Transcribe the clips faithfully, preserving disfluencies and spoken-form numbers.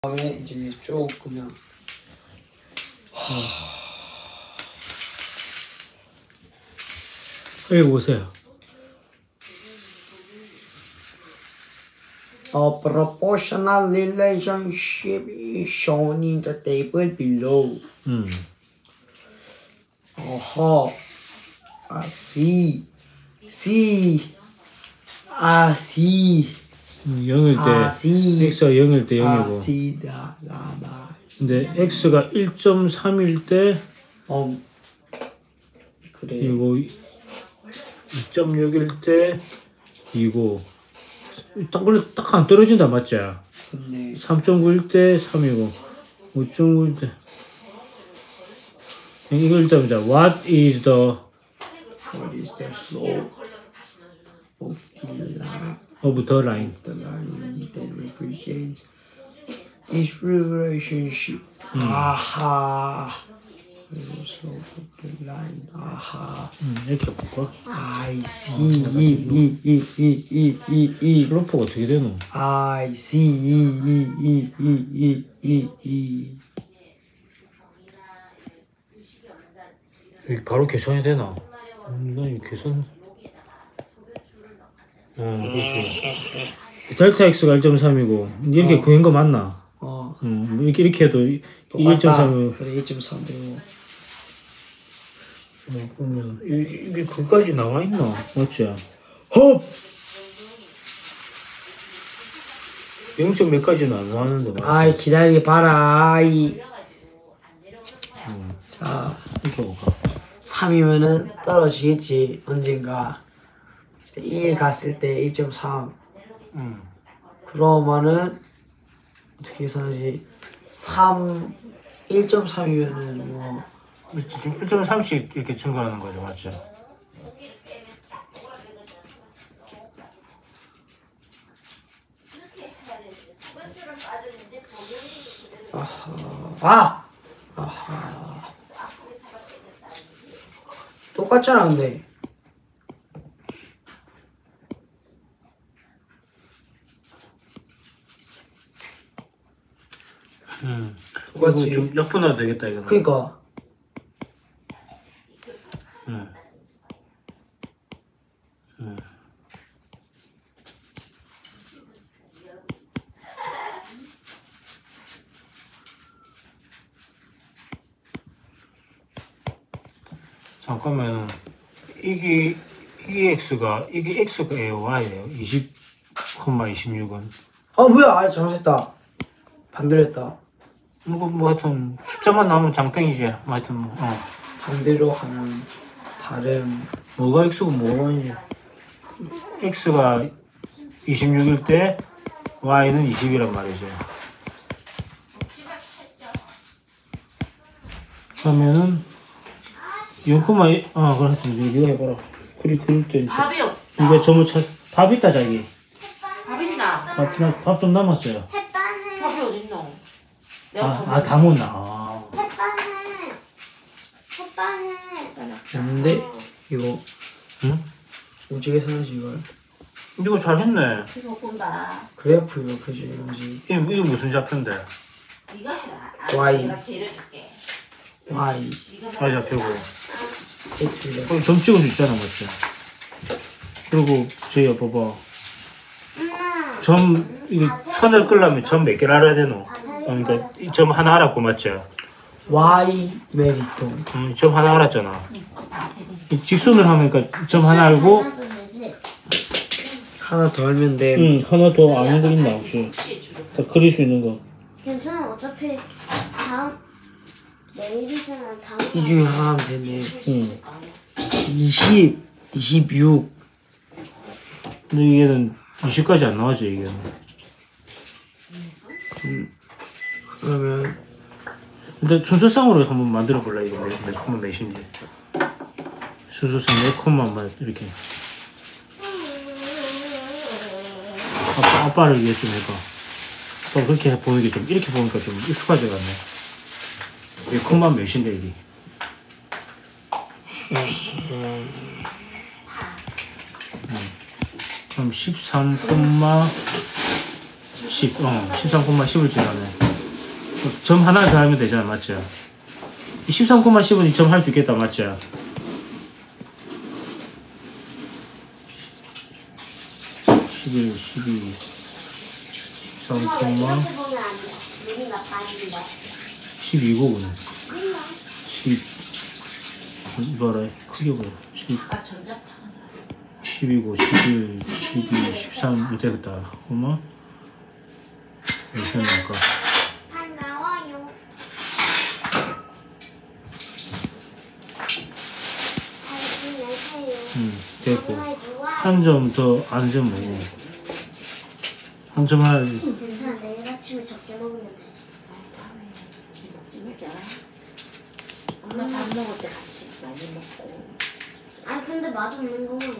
다음에 이제 쭉 그냥 여기 보세요. A proportional relationship is shown in the table below. 음. 어허. 아, C. C. 아, C. 음, 영일 때 아, C. x가 영일 때 아, 영이고. C. 다, 다, 다. 근데 x가 일 점 삼일 때 어. 그래. 이거 이 점 육일 때 이고 딱 원래 딱 안 떨어진다 맞지? 좋네. 삼 점 구일 때 삼이고 오 점 구일 때 이거 일단 보자. What is the What is the slope of the line? of the line? The line that represents this relationship. 음. 아하. The slope of the line. 아하. 음, 이렇게 볼까? I see. 이, 이, 이, 이, 이, 이, 이. 슬로프가 어떻게 되노? I see. 이, 이, 이, 이, 이, 이, 이. 이게 바로 계산이 되나? 음, 나 이거 계산. 어, 그렇지. 델타 x가 일 점 삼이고 이렇게 어. 구한 거 맞나? 어. 음, 이렇게 이렇게 해도 일 점 삼이고. 그래, 일 점 삼 되고. 어, 그러면 이, 이게 그까지 나와 있나? 맞지? 헙! 영 점 몇 가지는 안 나왔는데 맞지? 아이, 기다리 봐라. 아이. 음, 자, 이렇게 볼까? 삼이면은 떨어지겠지, 언젠가. 일 갔을 때 일 점 삼. 음. 그러면은, 어떻게 계산하지? 삼, 일 점 삼이면은 뭐, 지금 일 점 삼씩 이렇게 증가하는 거죠, 맞죠? 아! 아하. 똑같잖아, 근데. 음. 똑같지. 이거 좀 옆으로 되겠다, 이거는. 그니까. 음. 음. 잠깐만, 이게 이게 x가 이게 x가 y예요. 이십, 이십육은. 아, 뭐야! 아, 잘못했다. 반대로 했다. 뭐, 뭐 하여튼 숫자만 나오면 장땡이지. 뭐 하여튼 뭐, 어. 반대로 하면 다른. 뭐가 x고 뭐가 이제 x가 이십육일 때 y는 이십이란 말이죠. 그러면은 영 콤마 아 그렇지 이거 해봐라. 그리 그럴 때 밥이 없다. 이거 점을 찾. 밥 있다 자기. 밥 있나? 밥 밥 좀 남았어요. 햇반해. 밥이 어딨노? 내가 아, 밥 아 다 먹나. 아. 햇반해. 햇반해. 없는데, 이거, 응? 어떻게 계산하지, 이걸? 이거 잘했네. 이거 본다. 그래프 이거, 그지, 그지. 이게 이게 무슨 좌표인데? 네가 해라. Y. 내가 재료줄게. Y, y 좌표고. X. 그럼 점 찍은 수 있잖아, 맞지? 그리고 저기 봐봐. 엄마. 점 이거 선을 끌려면 점 몇 개를 알아야 되노? 그러니까 이 점 하나 알았고 맞지? Y 메리토. 음, 점 하나 알았잖아. 이 직선을 하니까 점 하나 알고. 하나도 되지? 하나 더 알면 돼. 응, 하나 더 아는 거 있나 혹시? 다 그릴 수 있는 거. 괜찮아. 어차피 다음 내일이잖아. 다음. 이 중에 하나 하면 되네. 응. 이십, 이십육. 근데 얘는 이십까지 안 나와져 이게. 그러면 근데 순서상으로 한번 만들어 볼래 이거 몇, 몇 콤마 몇인지. 순서상 몇 콤마만 이렇게. 아빠, 아빠를 위해 좀 해봐. 또 그렇게 보는 게 좀 이렇게 보니까 좀 익숙하지 않네. 몇 콤마 몇인데 이게. 음. 그럼 십삼 콤마 십, 어, 십삼 콤마 십을 지나네. 점 하나 더 하면 되잖아, 맞지? 이 십삼 콤마 십은 이 점 할 수 있겠다, 맞지? 십일, 십이, 십삼 엄마 왜 콤마 이렇게 보면 안 돼? 눈이 나빠진다. 십이고 그냥. 십, 뭐라 해? 크게 보여. 십, 아 전자파가 나서. 십이고, 십일, 십이, 십삼, 이렇게 되겠다. 콤마. 이렇게 나올까? 반가워요. 잘 지내세요. 응, 됐고. 정말 좋아. 한 점 더 안 점 뭐고. 한 점 할, 괜찮아. 내일 아침에 적게 먹으면 돼. 먹지 말자. 엄마 밥 먹을 때 같이 많이 먹고. 아 근데 맛없는 거는.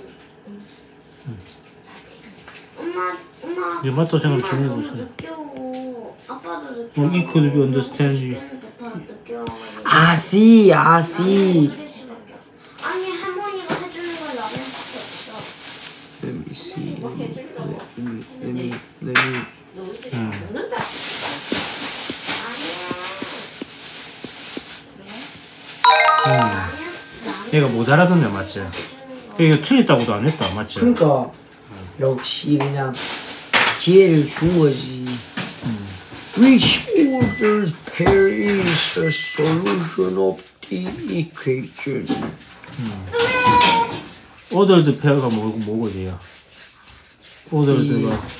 엄마, 엄마. 이제 맛도 생각 엄마 좀 너무 해보세요. 늦게 오고 아빠도 늦게 어, 오고. it could be understand you. 죽겠는데 다 늦게 와가지고. 아씨 아씨. 어쩔 수밖에 없어. 아니 할머니가 해주는 걸 나는 수밖에 없어. Let me see. 뭐 Let 해주려고. me let me let me. 너 이제 응. 먹는다. 아니야. 그래? 응. 얘가 못 알아듣네, 맞지? 이거 틀렸다고도 안 했다, 맞지? 그러니까 역시 그냥 기회를 준 거지. Which order pair is a solution of the equation? 오더드 페어가 뭐고, 뭐고, 얘야? 오더드가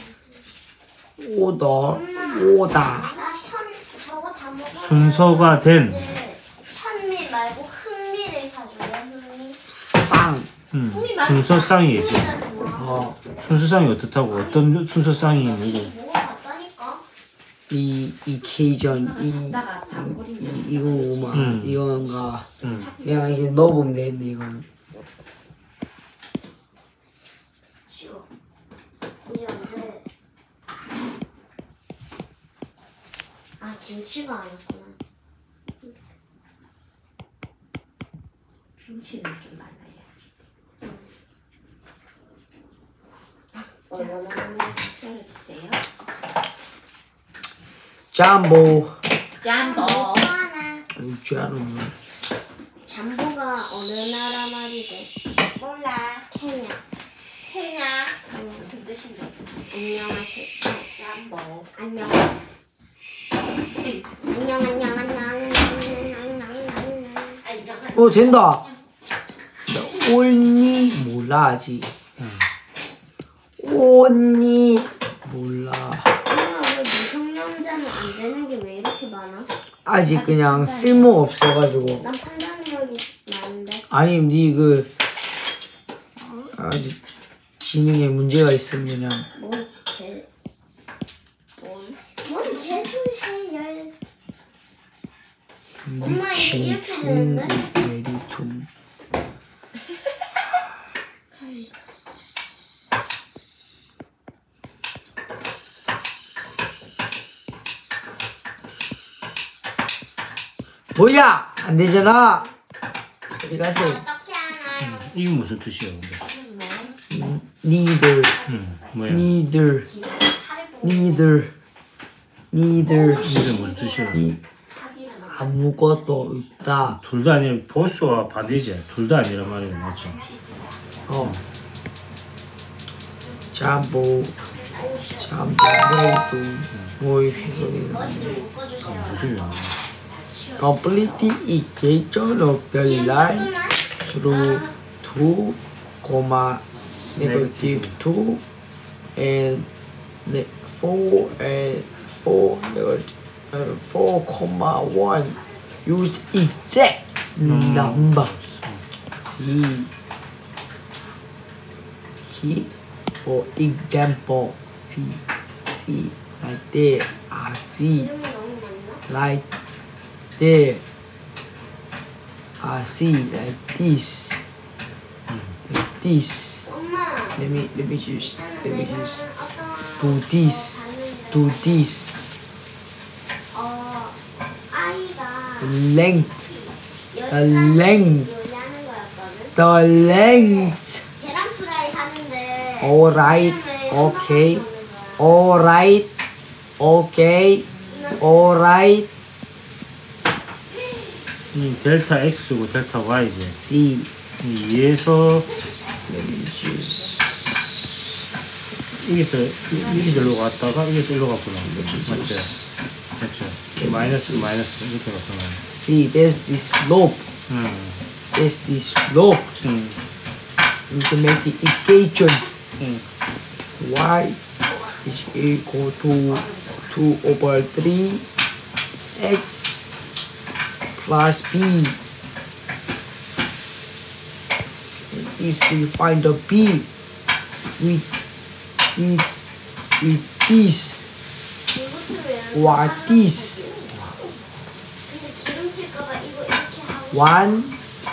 오더 오다 나현 저거 다 먹어. 순서가 된, 현미 말고 흥미를 사줄래? 흥미. 쌍. 음, 순서쌍이지. 흥미가 좋아. 어, 순서쌍이 어떻다고? 어떤 순서쌍이 뭐고? 먹어봤다니까. 이 이케이전 이 샀다가 다 버린 적 있어. 이거 오마 음. 이건가 음. 그냥 이게 넣어보면 되겠네 이거는. 쉬워. 이제 언제? 아 김치가 아니었구나. 김치는 좀 많아야지. 얼마나 썰어주세요. 잠보. 짬보. 하나. 아니 쥐아는 잠보가 어느 나라 말이 돼? 몰라. 케냐. 케냐. 무슨 뜻인데? 안녕하세요. 짬보. 안녕. 안녕 안녕 안녕 안녕 안녕 안녕. 안녕. 어 된다. 올니 몰라 아직. 올니 몰라. 엄마 왜 미성년자는 안 되는 게 왜 이렇게 많아? 아직 그냥 쓸모 없어가지고. 난 판단력이 많은데. 아니 니그 아직 지능에 문제가 있으면 그냥 뭔 개. 뭔? 뭔 개소리해요. 엄마, 미친 이렇게 중국 되는데? 메리툼. 뭐야 안 되잖아. 어디 가세요? 어떻게 하나요? 이게 무슨 뜻이야, 근데? Neither, 음, 뭐야? neither, 팔을 보고. neither, neither. 이게 무슨 뜻이야? 이 아무것도 없다. 둘 다 아니라 보수와 반대지. 둘 다 아니란 말이야, 맞죠? 어. 잠보, 잠보, 메리툼. 뭐 이렇게 소리는. 머리 좀 묶어주세요. 무슨 야 Complete the equation of the line through two comma negative two and ne four and four negative uh, four comma one. Use exact number. See here for example. See see like there. I see 이름이 너무 많나? like there. I see like this, like this. 엄마. Let me let me just let me 내가 just 어떤 do this, do this. 어 아이가 Length, 열살 length. 요리하는 거였거든. the length. 계란 프라이 하는데. Alright, 지금 왜 okay, 한방울 보는 거야? alright, okay. 이만 alright. 이 델타 X고 델타 Y지. C. 이 이에서 Let me choose. 여기서 이렇게 절로 갔다가 여기서 일로 갔구나. 맞지? 그렇죠. 마이너스 마이너스 이렇게 갔구나. C. There's the slope. 음. There's the slope. 음. You can make the equation. 음. Y is equal to two over three x plus b. And easily find the b with with with this 이것도 왜 or this. 근데 기름칠까봐 이거 이렇게 하고 one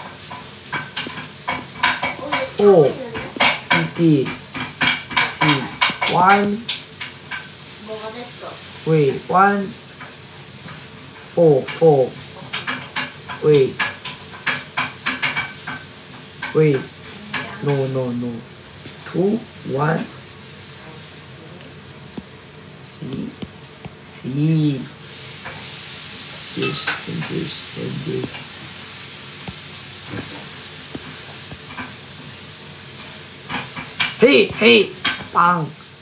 어, O 이거 있는데 D C one 뭐가 됐어? wait one four four wait wait no no no two one C C this and this and this. 헤이 헤이 빵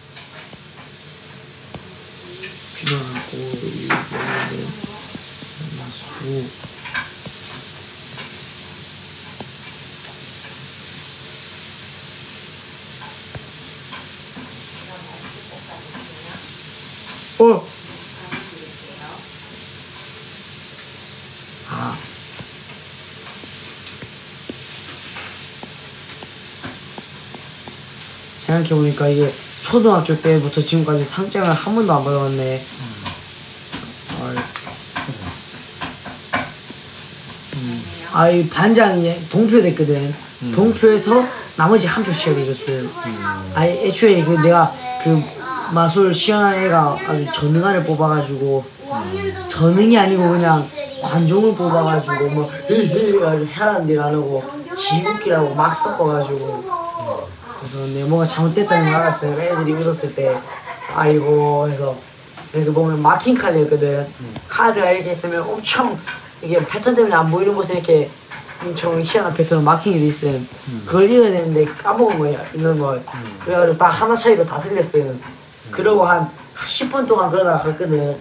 필요하고 이거는 수 어. 아. 생각해보니까 이게 초등학교 때부터 지금까지 상장을 한 번도 안 받아봤네. 음. 아이 반장이 동표 됐거든. 음. 동표에서 나머지 한 표씩 해줬어요. 음. 아이 애초에 그 내가 그 마술 시연한 애가 아주 전능아를 뽑아가지고 음. 전능이 아니고 그냥 관종을 뽑아가지고 뭐 헤헤 아주 해란딜 안 하고 지국기라고 막 섞어가지고. 그래서 내 뭐가 잘못됐다는 걸 알았어요. 애들이 웃었을 때 아이고 해서 이렇게 보면 마킹 카드였거든. 음. 카드가 이렇게 있으면 엄청 이게 패턴 때문에 안 보이는 곳에 이렇게 엄청 희한한 패턴 마킹이 돼 있어요. 음. 그걸 읽어야 되는데 까먹은 거야 읽는 걸. 음. 그래가지고 딱 하나 차이로 다 틀렸어요. 음. 그러고 한 십 분 동안 그러다가 갔거든. 음.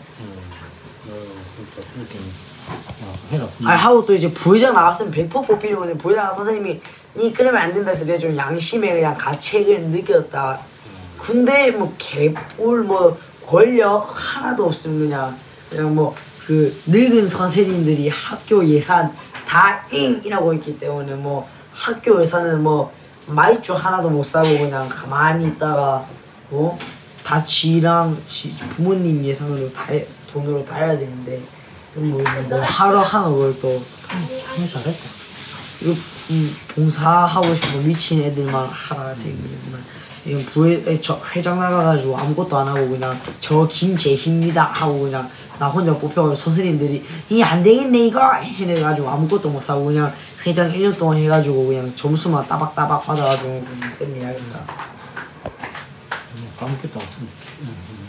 아 하고 또 이제 부회장 나왔으면 백 퍼센트 뽑히는 건데 부회장 선생님이 이 그러면 안 된다 해서 내가 좀 양심에 그냥 가책을 느꼈다. 근데 뭐 개뿔 뭐 권력 하나도 없으면 그냥 그냥 뭐 그 늙은 선생님들이 학교 예산 다 잉이라고 있기 때문에 뭐 학교 예산은 뭐 마이쮸 하나도 못 사고 그냥 가만히 있다가 뭐 다 지랑 지 부모님 예산으로 다 해, 돈으로 다 해야 되는데 뭐, 뭐 하루 하나 그걸 또 참 잘했다. 이거 음, 봉사하고 싶어 미친 애들만 하라세요. 이건 부회 저 회장 나가가지고 아무것도 안 하고 그냥 저 김재희입니다 하고 그냥 나 혼자 뽑혀가지고 선생님들이 이 안 되겠네 이거 해가지고 아무것도 못 하고 그냥 회장 일 년 동안 해가지고 그냥 점수만 따박따박 받아가지고 그냥 끝내야겠다. 까먹겠다. 응. 응.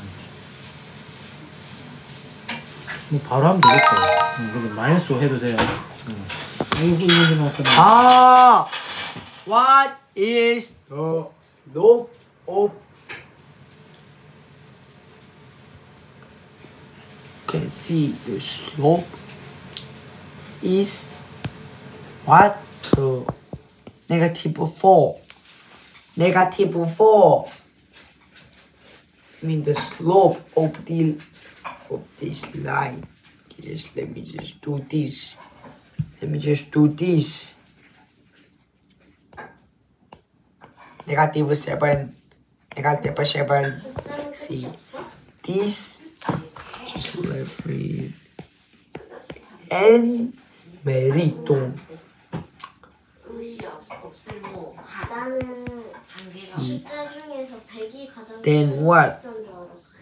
뭐 바로 하면 되겠죠. 응, 근데 마이너스 해도 돼요. 응. 이거 이거 나왔잖아. 아, what is the slope of? Can see the slope is what? The negative four. Negative four. I mean the slope of the of this line. Just let me just do this. Let me just do this. Negative seven. Negative seven. See this. Just let me. And 메리똥. 나는 숫자 중에서 백이 가장 Then what? 숫자인 줄 알았어.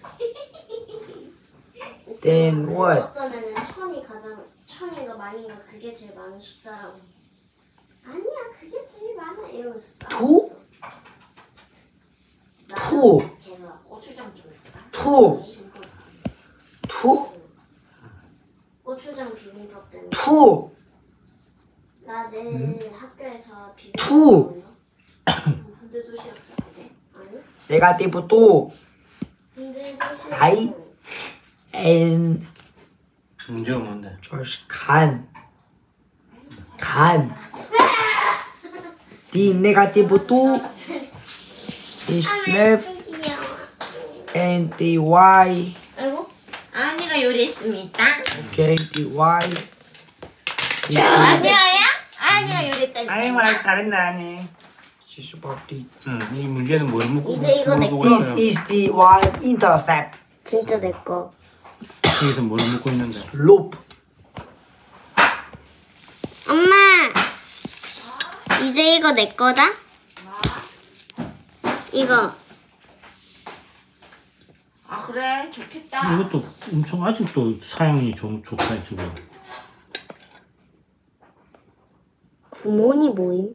Then what? 어떤 애는 천이 가장 천이가 만인가 그게 제일 많은 숫자라고. 아니야 그게 제일 많아 이러면서. 투? 투. 고추장 좀 줄까? 투. 투? 고추장 비빔밥 때문에. 투 나 내일 학교에서 비빔밥 투. 먹나? 근데 도시락 싸야 돼? 아니? 네가티브 투 근데 도시락. 아이. and 문제가 뭔데? just 간. 간. the negative two is left 좀 귀여워. and the y. 아이고. 아니가 요리했습니다. Okay, the y. is 아니야야? 아니가 요리했다니까. 아니 말 잘했네 아니. This is about the. 응, 이 문제는 뭘 묻고 이제 이거 내 뭘 거. 묻고 This 있어요? is the y intercept 진짜 내 거. 여기서 뭘 묻고 있는데? loop. 엄마. 이제 이거 내 거다. 이거. 아 그래 좋겠다. 이것도 엄청 아직도 사양이 좀 좋다 지금. 구몬이 모임.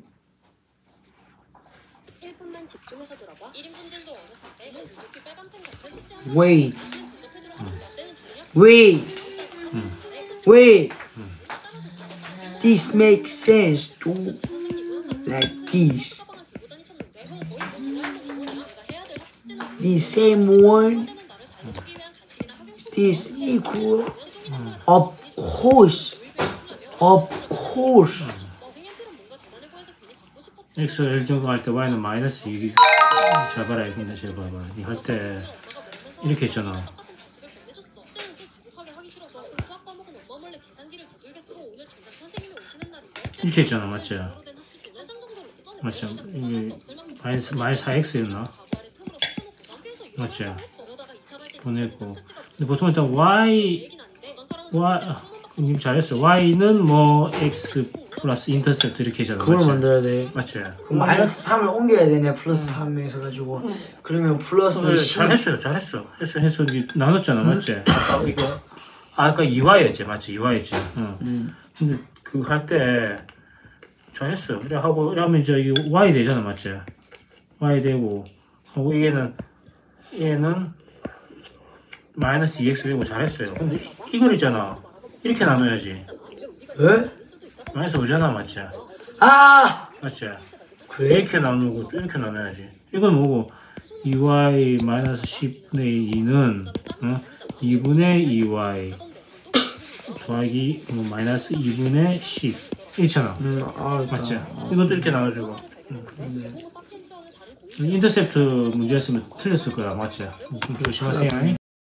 일 분만 집중해서 들어봐. 일 인분들도 어렸을 때 이렇게 빨간 펜 같은 습지 하나 Wait, 전자펜으로 하는 라떼는 전략 wait, wait. This makes sense to like this. 가방을 들고 다니셨는데 그건 거의 뭐 드라이버 주머니야. 내가 해야 될 숙제는 The same one. 때는 나를 달래주기 위한 간식이나 학용식 This equal. Of course, of course. 선생님들은 뭔가 대단해 보여서 괜히 받고 싶었지. x 일 정도할 때 y는 마이너스 이. 잘 봐라 이건데 잘 봐봐. 이할 때 이렇게 했잖아. 숙제는 또 지독하게 하기 싫어서 그럼 수학 과목은 엄마 몰래 계산기를 두들겼고 오늘 당장 선생님이 오시는 날인데 이렇게 했잖아 맞지? 바로 된 학습지는 장 정도로 뜯어내고 맞죠? 시작 이게 대상할 수 없을 만큼 마이너스 마이너스 사 엑스였나? 가발에 틈으로 붙여놓고 학교에서 이거 맞죠? 하려고 했어. 그러다가 이사 갈 때 보냈고. 학습지가 근데 보통 일단 y 얘긴 아닌데 어떤 사람은 y 숙제를 아, 창문 밖으로 님 잘했어. y는 뭐 x 플러스 인터셉트 이렇게 하잖아. 그걸 맞지? 만들어야 돼. 맞지? 그럼 마이너스 삼을 옮겨야 되네. 플러스 삼에서 가지고. 그러면 플러스 어, 십. 잘했어요, 잘했어. 했어, 했어. 이게 나눴잖아, 맞지? 아까 이거, 아, 아까 이 와이였지, 맞지? 이 와이였지. 응. 근데 그 할 때 잘했어. 그래 하고, 그러면 이제 이게 y 되잖아, 맞지? y 되고, 하고 얘는 얘는 마이너스 이 엑스 되고 잘했어요. 근데 이걸 있잖아. 이렇게 나눠야지. 에? 마이너스 오잖아, 맞지? 아! 맞지? 이렇게 나누고 또 이렇게 나눠야지. 이건 뭐고? 이 와이 마이너스 십분의 이는 어? 이분의 이 와이 더하기 뭐 마이너스 이분의 십 이렇잖아. 음, 아, 맞지? 이것도 이렇게 나눠주고. 응. 인터셉트 문제였으면 틀렸을 거야, 맞지? 좀 조심하세요.